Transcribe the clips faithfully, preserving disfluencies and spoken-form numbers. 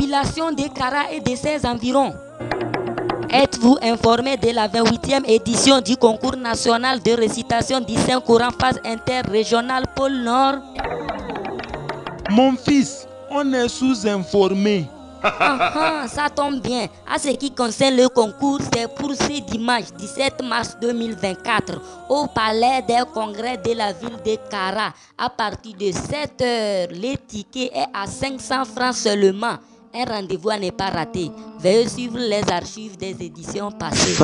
population de Kara et de ses environs. Êtes-vous informé de la vingt-huitième édition du concours national de récitation du Saint-Coran phase interrégionale pôle Nord? Mon fils, on est sous-informé. Ah, ah, ça tombe bien. À ce qui concerne le concours, c'est pour ce dimanche dix-sept mars deux mille vingt-quatre au palais des congrès de la ville de Kara à partir de sept heures. Le ticket est à cinq cents francs seulement. Un rendez-vous à ne pas rater. Veuillez suivre les archives des éditions passées.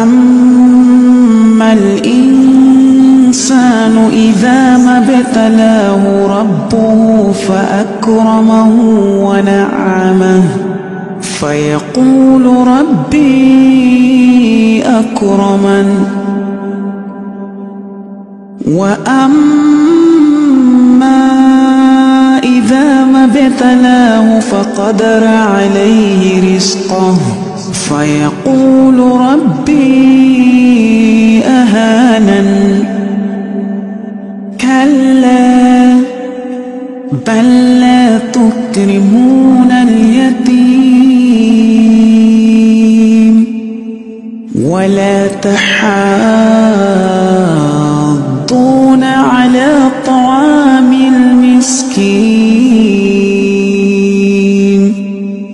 فأما الإنسان إذا ما ابتلاه ربه فأكرمه ونعمه فيقول ربي أكرمن وأما إذا ما ابتلاه فقدر عليه رزقه فيقول ربي أهانن كلا بل لا تكرمون اليتيم ولا تحاضون على طعام المسكين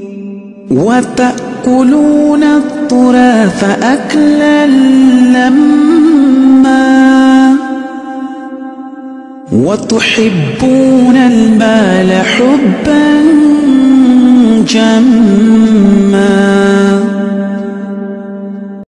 وتأكلون التراث أكلا لما وتحبون المال حبا جما